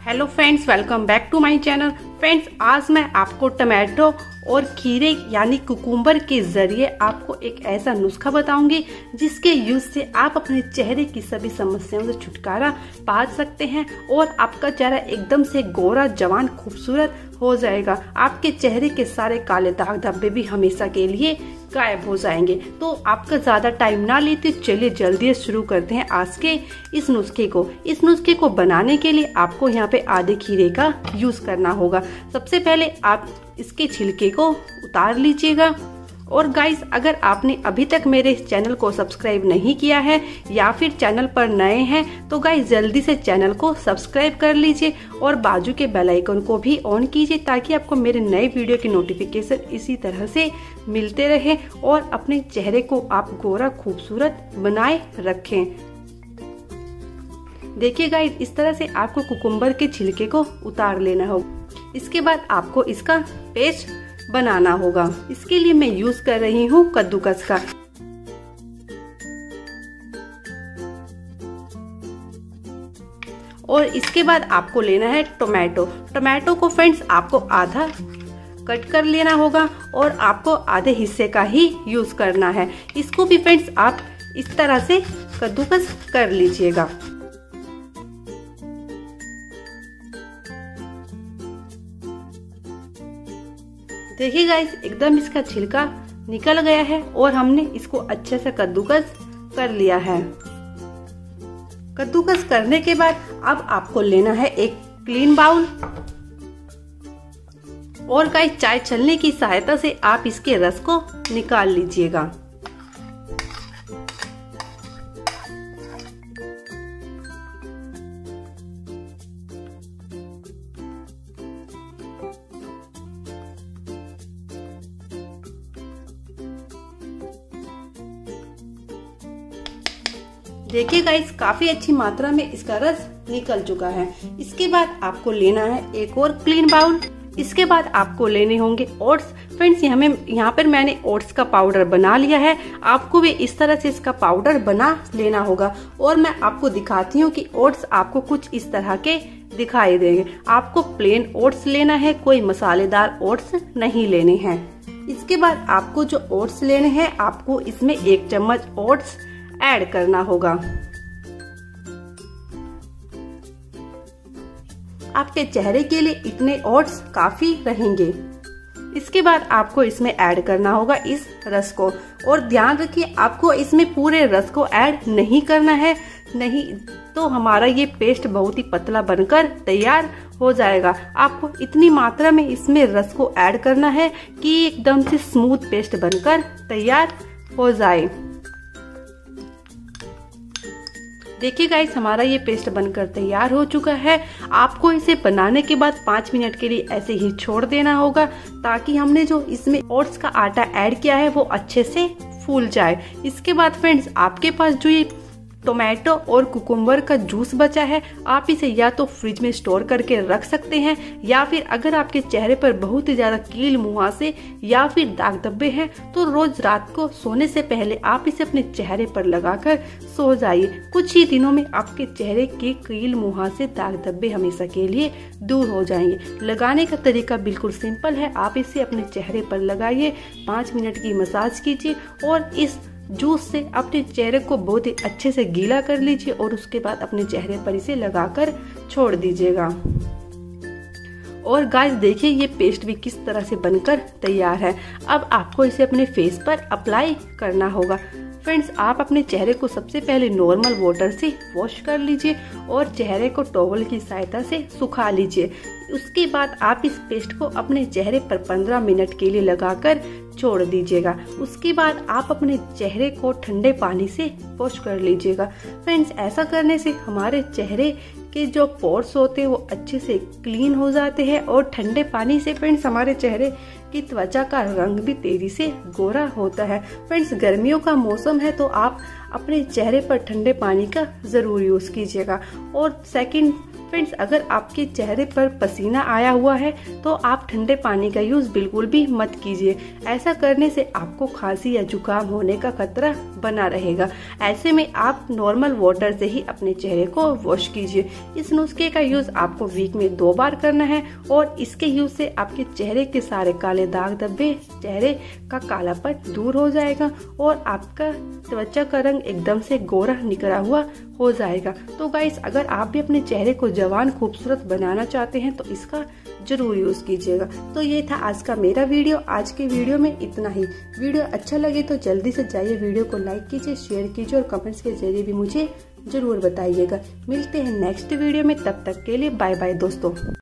Hello friends, welcome back to my channel. Friends, आज मैं आपको टमाटो और खीरे यानी कुकुम्बर के जरिए आपको एक ऐसा नुस्खा बताऊंगी जिसके यूज से आप अपने चेहरे की सभी समस्याओं से छुटकारा पा सकते हैं और आपका चेहरा एकदम से गोरा, जवान, खूबसूरत हो जाएगा। आपके चेहरे के सारे काले दाग धब्बे भी हमेशा के लिए गायब हो जाएंगे। तो आपका ज्यादा टाइम ना लेते चलिए जल्दी शुरू करते हैं आज के इस नुस्खे को। इस नुस्खे को बनाने के लिए आपको यहाँ पे आधे खीरे का यूज करना होगा। सबसे पहले आप इसके छिलके को उतार लीजिएगा। और गाइस, अगर आपने अभी तक मेरे चैनल को सब्सक्राइब नहीं किया है या फिर चैनल पर नए हैं तो गाइस जल्दी से चैनल को सब्सक्राइब कर लीजिए और बाजू के बेल आइकन को भी ऑन कीजिए ताकि आपको मेरे नए वीडियो की नोटिफिकेशन इसी तरह से मिलते रहे और अपने चेहरे को आप गोरा, खूबसूरत बनाए रखें। देखिए गाइस, इस तरह से आपको कुकुम्बर के छिलके को उतार लेना होगा। इसके बाद आपको इसका पेस्ट बनाना होगा। इसके लिए मैं यूज कर रही हूँ कद्दूकस का। और इसके बाद आपको लेना है टोमेटो। टोमेटो को फ्रेंड्स आपको आधा कट कर लेना होगा और आपको आधे हिस्से का ही यूज करना है। इसको भी फ्रेंड्स आप इस तरह से कद्दूकस कर लीजिएगा। देखिए गाइस, एकदम इसका छिलका निकल गया है और हमने इसको अच्छे से कद्दूकस कर लिया है। कद्दूकस करने के बाद अब आपको लेना है एक क्लीन बाउल और गाइस चाय छलनी की सहायता से आप इसके रस को निकाल लीजिएगा। देखिए गाइस, काफी अच्छी मात्रा में इसका रस निकल चुका है। इसके बाद आपको लेना है एक और क्लीन बाउल। इसके बाद आपको लेने होंगे ओट्स। फ्रेंड्स, यहाँ पर मैंने ओट्स का पाउडर बना लिया है। आपको भी इस तरह से इसका पाउडर बना लेना होगा और मैं आपको दिखाती हूँ कि ओट्स आपको कुछ इस तरह के दिखाई देंगे। आपको प्लेन ओट्स लेना है, कोई मसालेदार ओट्स नहीं लेने हैं। इसके बाद आपको जो ओट्स लेने हैं आपको इसमें 1 चम्मच ओट्स ऐड करना होगा। आपके चेहरे के लिए इतने ओट्स काफी रहेंगे। इसके बाद आपको इसमें ऐड करना होगा इस रस को। और ध्यान रखिए, आपको इसमें पूरे रस को ऐड नहीं करना है, नहीं तो हमारा ये पेस्ट बहुत ही पतला बनकर तैयार हो जाएगा। आपको इतनी मात्रा में इसमें रस को ऐड करना है कि एकदम से स्मूथ पेस्ट बनकर तैयार हो जाए। देखिए गाइस, हमारा ये पेस्ट बनकर तैयार हो चुका है। आपको इसे बनाने के बाद 5 मिनट के लिए ऐसे ही छोड़ देना होगा ताकि हमने जो इसमें ओट्स का आटा ऐड किया है वो अच्छे से फूल जाए। इसके बाद फ्रेंड्स, आपके पास जो ये टोमेटो और कुकुम्बर का जूस बचा है आप इसे या तो फ्रिज में स्टोर करके रख सकते हैं या फिर अगर आपके चेहरे पर बहुत ही ज्यादा कील, मुहासे या फिर दाग धब्बे हैं तो रोज रात को सोने से पहले आप इसे अपने चेहरे पर लगाकर सो जाइए। कुछ ही दिनों में आपके चेहरे के कील, मुहासे, दाग धब्बे हमेशा के लिए दूर हो जाएंगे। लगाने का तरीका बिल्कुल सिंपल है। आप इसे अपने चेहरे पर लगाइए, 5 मिनट की मसाज कीजिए और इस जूस से अपने चेहरे को बहुत ही अच्छे से गीला कर लीजिए और उसके बाद अपने चेहरे पर इसे लगाकर छोड़ दीजिएगा। और गाइस देखिए, ये पेस्ट भी किस तरह से बनकर तैयार है। अब आपको इसे अपने फेस पर अप्लाई करना होगा। फ्रेंड्स, आप अपने चेहरे को सबसे पहले नॉर्मल वाटर से वॉश कर लीजिए और चेहरे को टॉवल की सहायता से सुखा लीजिए। उसके बाद आप इस पेस्ट को अपने चेहरे पर 15 मिनट के लिए लगाकर छोड़ दीजिएगा। उसके बाद आप अपने चेहरे को ठंडे पानी से वॉश कर लीजिएगा। फ्रेंड्स, ऐसा करने से हमारे चेहरे के जो पोर्स होते हैं वो अच्छे से क्लीन हो जाते हैं और ठंडे पानी से फ्रेंड्स हमारे चेहरे की त्वचा का रंग भी तेजी से गोरा होता है। फ्रेंड्स, गर्मियों का मौसम है तो आप अपने चेहरे पर ठंडे पानी का जरूर यूज कीजिएगा। और सेकंड फ्रेंड्स, अगर आपके चेहरे पर पसीना आया हुआ है तो आप ठंडे पानी का यूज बिल्कुल भी मत कीजिए। ऐसा करने से आपको खांसी या जुकाम होने का खतरा बना रहेगा। ऐसे में आप नॉर्मल वाटर से ही अपने चेहरे को वॉश कीजिए। इस नुस्खे का यूज आपको वीक में 2 बार करना है और इसके यूज से आपके चेहरे के सारे काले दाग धब्बे, चेहरे का कालापन दूर हो जाएगा और आपका त्वचा का रंग एकदम से गोरा निकला हुआ हो जाएगा। तो गाइस, अगर आप भी अपने चेहरे को जवान खूबसूरत बनाना चाहते हैं तो इसका जरूर यूज कीजिएगा। तो ये था आज का मेरा वीडियो। आज के वीडियो में इतना ही। वीडियो अच्छा लगे तो जल्दी से जाइए वीडियो को लाइक कीजिए, शेयर कीजिए और कमेंट्स के जरिए भी मुझे जरूर बताइएगा। मिलते हैं नेक्स्ट वीडियो में, तब तक के लिए बाय बाय दोस्तों।